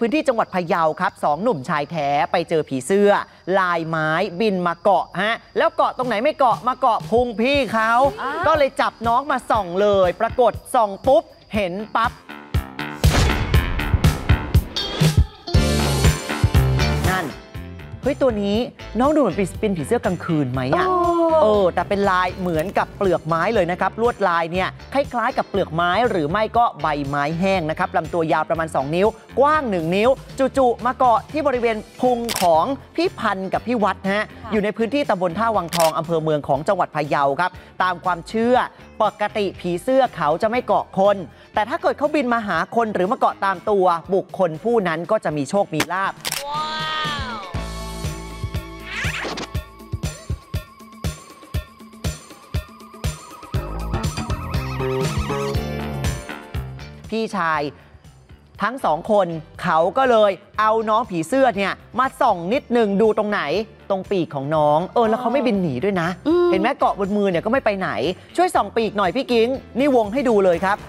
พื้นที่จังหวัดพะเยาครับ2 หนุ่มชายแท้ไปเจอผีเสื้อลายไม้บินมาเกาะฮะแล้วเกาะตรงไหนไม่เกาะมาเกาะพุงพี่เขาก็เลยจับน้องมาส่องเลยปรากฏส่องปุ๊บเห็นปั๊บนั่นเฮ้ยตัวนี้น้องดูเหมือนเป็นผีเสื้อกลางคืนไหมอ่ะแต่เป็นลายเหมือนกับเปลือกไม้เลยนะครับลวดลายเนี่ยคล้ายๆกับเปลือกไม้หรือไม่ก็ใบไม้แห้งนะครับลำตัวยาวประมาณ2 นิ้วกว้าง1 นิ้วจู่ๆมาเกาะที่บริเวณพุงของพี่พันธ์กับพี่วัดฮะอยู่ในพื้นที่ตำบลท่าวังทองอำเภอเมืองของจังหวัดพะเยาครับตามความเชื่อปกติผีเสื้อเขาจะไม่เกาะคนแต่ถ้าเกิดเขาบินมาหาคนหรือมาเกาะตามตัวบุคคลผู้นั้นก็จะมีโชคมีลาภพี่ชายทั้ง2 คนเขาก็เลยเอาน้องผีเสื้อเนี่ยมาส่องนิดนึงดูตรงไหนตรงปีกของน้องแล้วเขาไม่บินหนีด้วยนะเห็นไหมเกาะบนมือเนี่ยก็ไม่ไปไหนช่วยส่องปีกหน่อยพี่กิ้งนี่วงให้ดูเลยครับ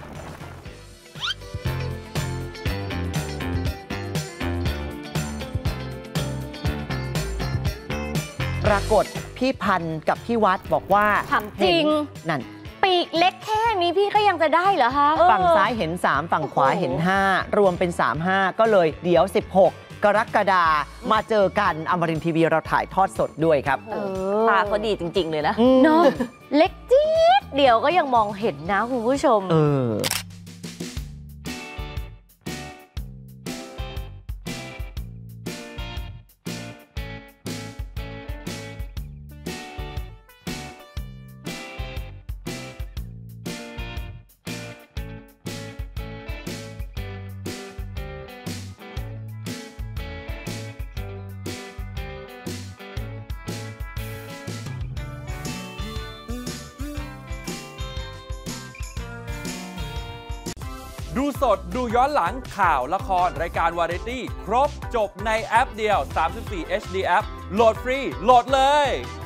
ปรากฏพี่พันธ์กับพี่วัดบอกว่าถามจริงนั่นปีกเล็กแค่นี้พี่ก็ยังจะได้เหรอคะฝั่งซ้ายเห็น3ฝั่งขวาเห็น5รวมเป็น35ก็เลยเดี๋ยว16 กรกฎาคมมาเจอกันอมรินทร์ทีวีเราถ่ายทอดสดด้วยครับตาเขาดีจริงๆเลยนะเนาะเล็กจี๊ดเดียวก็ยังมองเห็นนะคุณผู้ชมดูสดดูย้อนหลังข่าวละครรายการวาไรตี้ครบจบในแอปเดียว34 HD App โหลดฟรีโหลดเลย